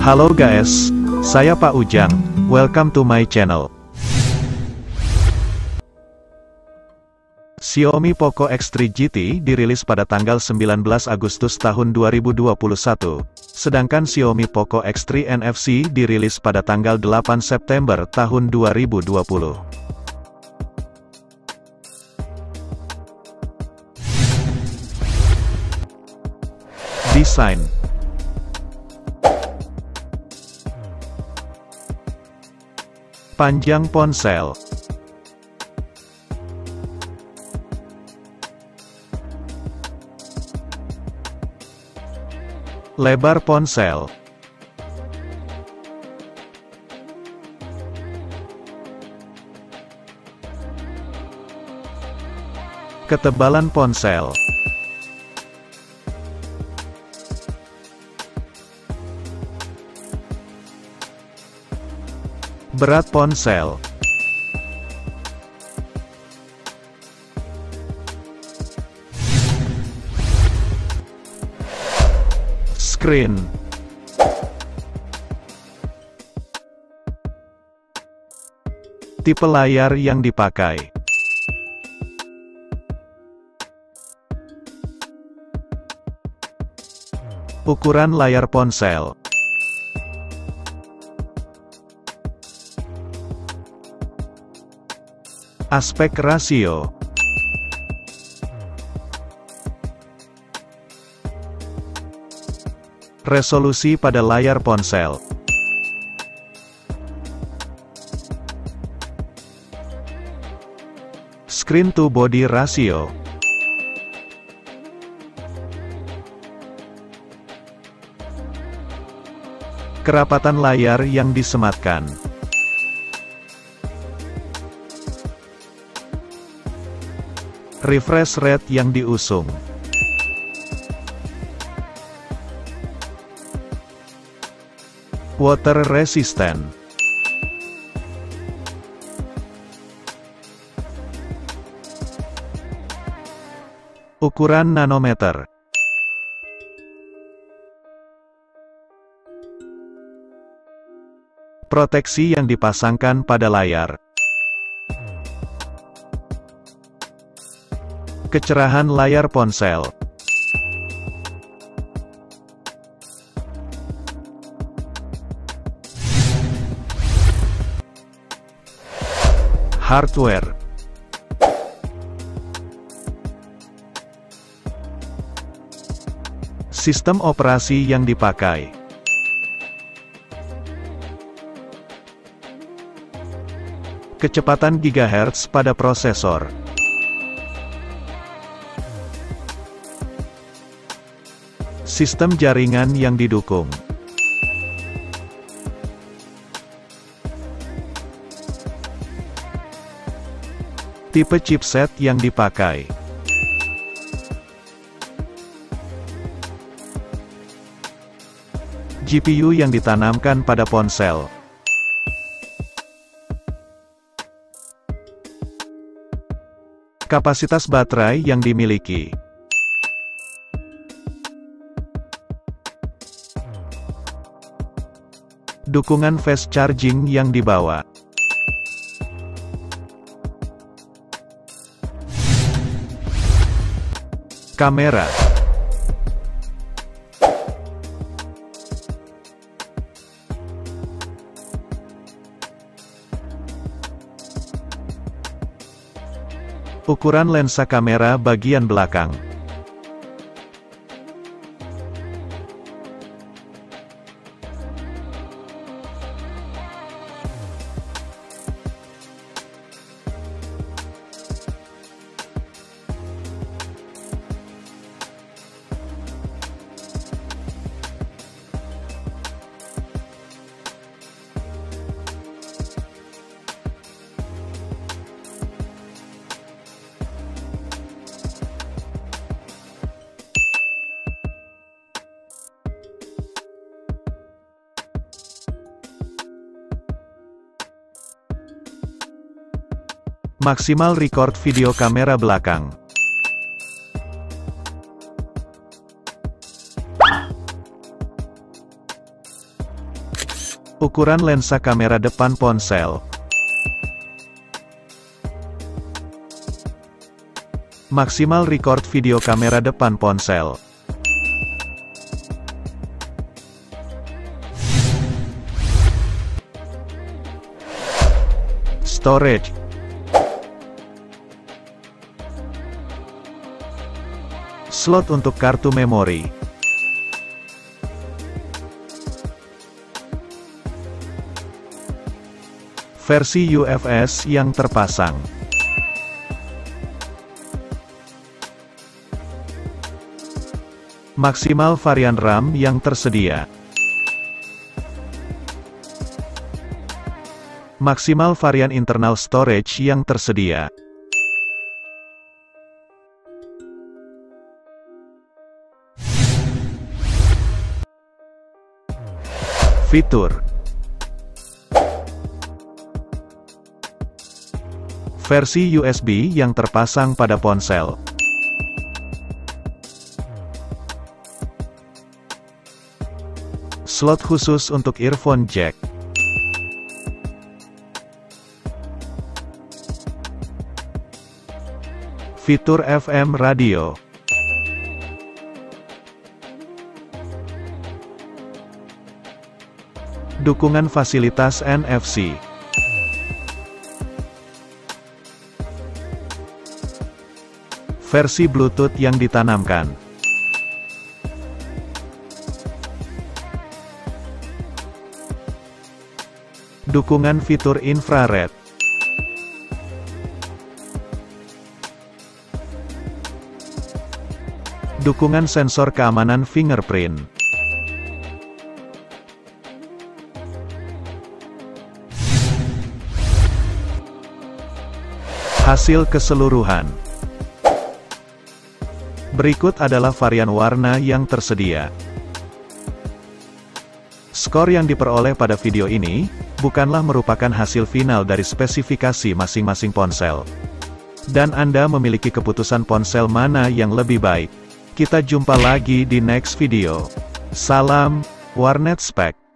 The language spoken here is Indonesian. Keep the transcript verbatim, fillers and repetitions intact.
Halo guys, saya Pak Ujang, welcome to my channel. Xiaomi Poco X tiga G T dirilis pada tanggal sembilan belas Agustus tahun dua ribu dua puluh satu, sedangkan Xiaomi Poco X tiga N F C dirilis pada tanggal delapan September tahun dua ribu dua puluh. Desain. Panjang ponsel. Lebar ponsel. Ketebalan ponsel. Berat ponsel. Screen. Tipe layar yang dipakai. Ukuran layar ponsel. Aspek rasio. Resolusi pada layar ponsel. Screen to body ratio. Kerapatan layar yang disematkan. Refresh rate yang diusung. Water resistant. Ukuran nanometer. Proteksi yang dipasangkan pada layar. Kecerahan layar ponsel. Hardware. Sistem operasi yang dipakai. Kecepatan gigahertz pada prosesor. Sistem jaringan yang didukung. Tipe chipset yang dipakai. G P U yang ditanamkan pada ponsel. Kapasitas baterai yang dimiliki. Dukungan fast charging yang dibawa. Kamera. Ukuran lensa kamera bagian belakang. Maksimal record video kamera belakang. Ukuran lensa kamera depan ponsel. Maksimal record video kamera depan ponsel. Storage. Slot untuk kartu memori. Versi U F S yang terpasang. Maksimal varian RAM yang tersedia. Maksimal varian internal storage yang tersedia. Fitur. Versi U S B yang terpasang pada ponsel. Slot khusus untuk earphone jack. Fitur F M radio. Dukungan fasilitas N F C. Versi Bluetooth yang ditanamkan. Dukungan fitur infrared. Dukungan sensor keamanan fingerprint. Hasil keseluruhan. Berikut adalah varian warna yang tersedia. Skor yang diperoleh pada video ini, bukanlah merupakan hasil final dari spesifikasi masing-masing ponsel. Dan Anda memiliki keputusan ponsel mana yang lebih baik. Kita jumpa lagi di next video. Salam, Warnet Spek.